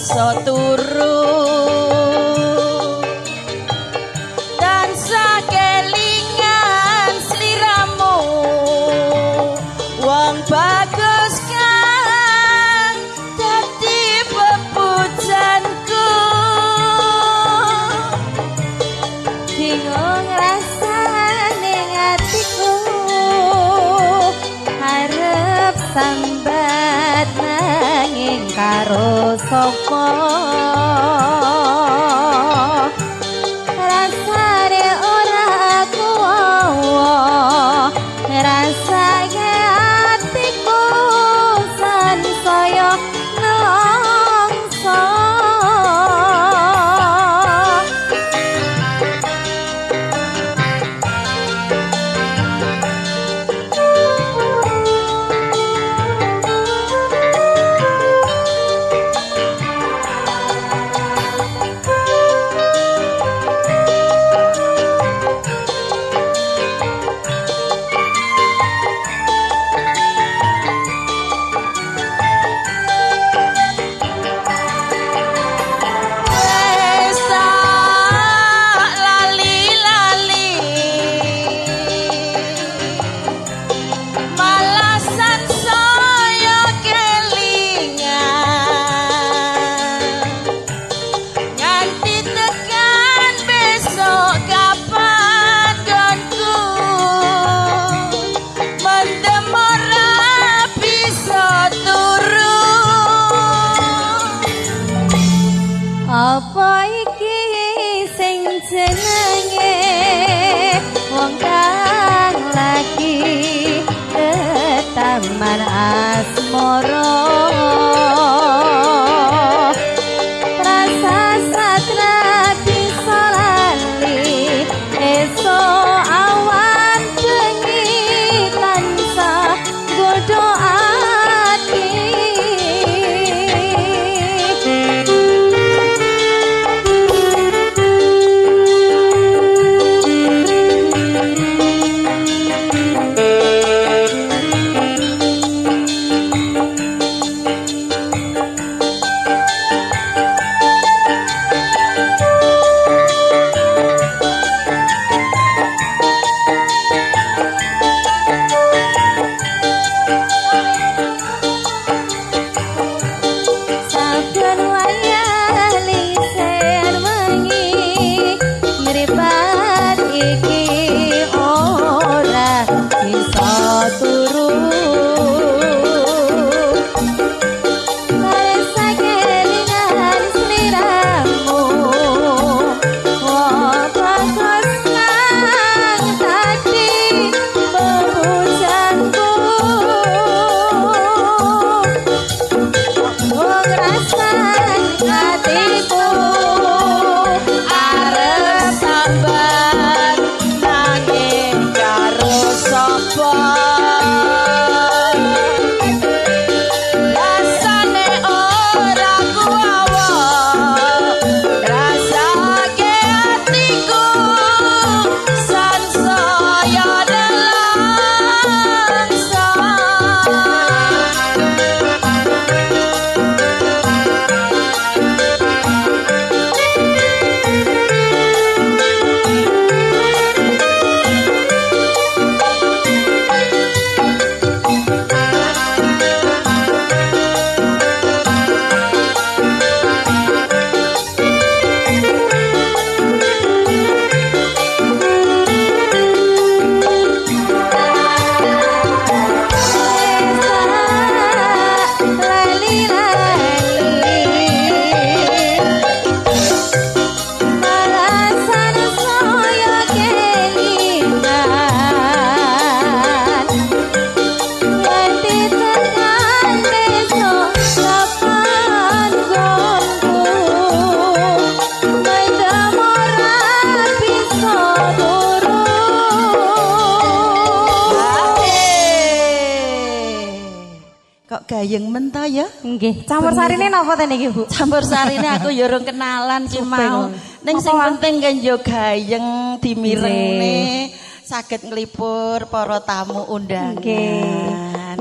iso turu tansah kelingan sliramu wong bagus kan dadi bepujanku bingung rasane atiku arep sambat nanging karo sapa rasane ora kuwawa rasane atiku sansaya nelongso apa iki sing jenenge wong kang lagi taman asmara rasa satra bisa lali esok awan bengi tansah godho ati gayeng mentah ya. Nggih. Campur sarine napa ten iki, Bu? Campur sarine aku yo urung kenalan ki mau. Ning sing penting kan yo gayeng dimirengne saged nglipur para tamu undangan.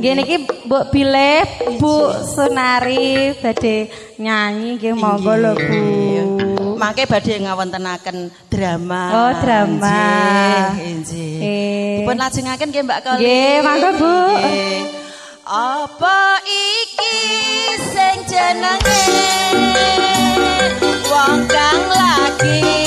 Nggih niki Mbok Bilih, Bu Sunari badhe nyanyi nggih monggo lho Bu. Mangke badhe ngawontenaken drama. Oh, drama. Nggih. Eh. Dipun lajengaken nggih Mbak Koli. Nggih, monggo Bu. Apa iki sing jenenge wong kang lagi